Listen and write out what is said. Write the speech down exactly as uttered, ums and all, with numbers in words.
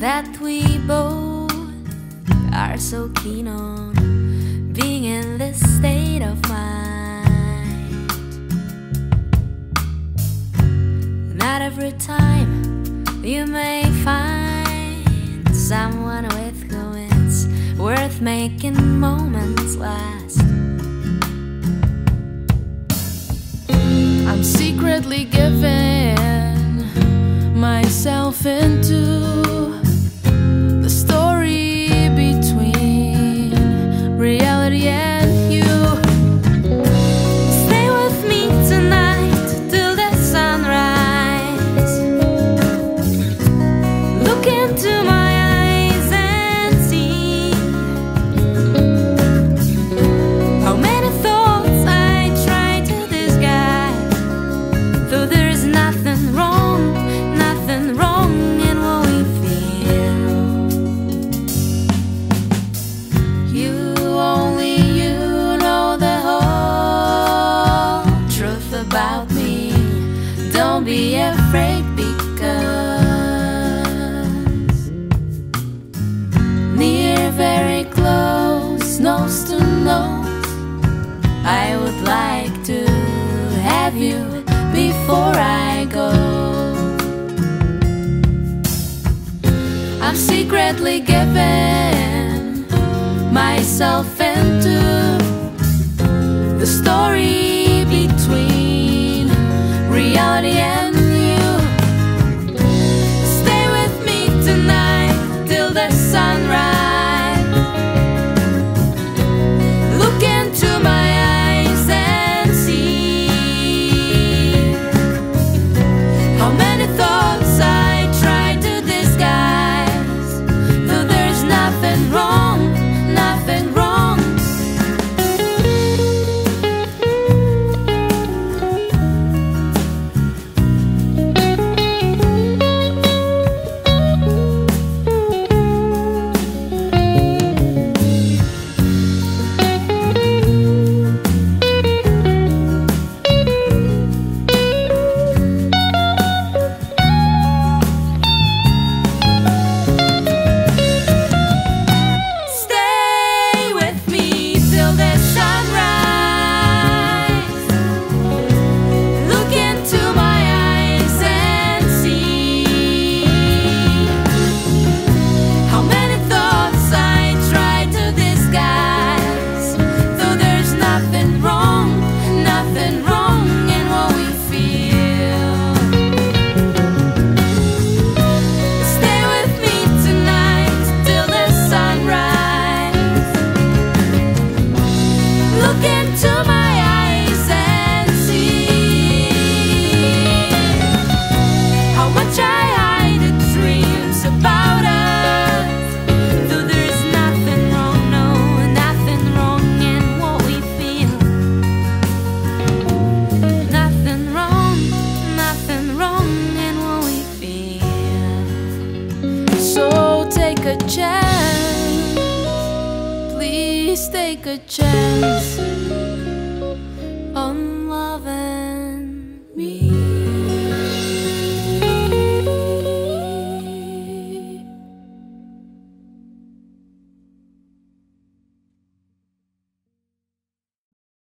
that we both are so keen on being in this state of mind. Not every time you may find someone with whom it's worth making moments last. I'm secretly giving myself into the story between reality and you. Stay with me tonight till the sunrise. Look into my eyes and see how many thoughts I try to disguise. Though there is nothing wrong, nothing wrong in what we feel. You, only you know the whole truth about me. Don't be afraid, because near, very close, nose to nose, I would like to have you before I go. I'm secretly giving myself into the story between reality and you. Stay with me tonight till the sunrise. Look into my eyes and see how many thoughts I try to disguise. Though there's nothing wrong, nothing wrong. Stay with me till the sunrise. Look into my eyes and see how many thoughts I try to disguise. Though there's nothing wrong, nothing wrong in what we feel. Stay with me tonight till the sunrise. Look into my eyes and see how much I hide the dreams about us. Though there's nothing wrong, no, nothing wrong in what we feel. Nothing wrong, nothing wrong in what we feel. So take a chance, please take a chance.